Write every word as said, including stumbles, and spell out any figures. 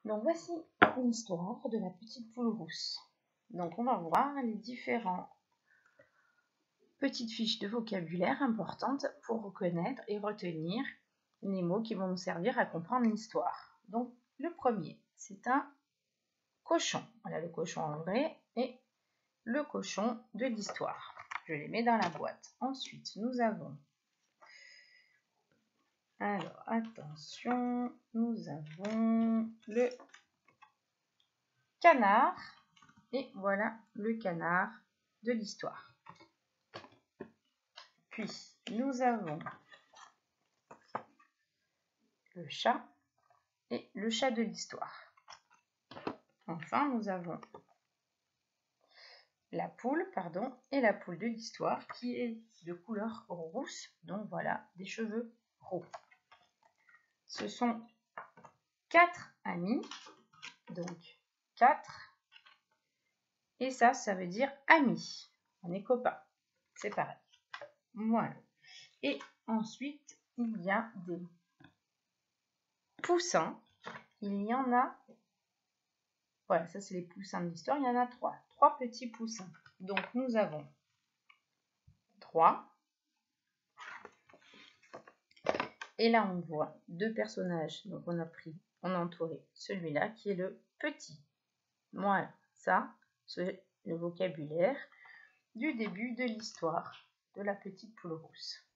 Donc voici une histoire de la petite poule rousse. Donc on va voir les différentes petites fiches de vocabulaire importantes pour reconnaître et retenir les mots qui vont nous servir à comprendre l'histoire. Donc le premier, c'est un cochon. Voilà le cochon en vrai et le cochon de l'histoire. Je les mets dans la boîte. Ensuite, nous avons... Alors, attention, nous avons le canard. Et voilà le canard de l'histoire. Puis, nous avons le chat et le chat de l'histoire. Enfin, nous avons la poule, pardon, et la poule de l'histoire qui est de couleur rousse. Donc voilà, des cheveux roux. Ce sont quatre amis. Donc, quatre. Et ça, ça veut dire amis. On est copains. C'est pareil. Voilà. Et ensuite, il y a des poussins. Il y en a... Voilà, ça c'est les poussins de l'histoire. Il y en a trois. Trois petits poussins. Donc, nous avons trois. Et là, on voit deux personnages. Donc, on a pris, on a entouré celui-là qui est le petit. Voilà, ça, c'est le vocabulaire du début de l'histoire de la petite poule rousse.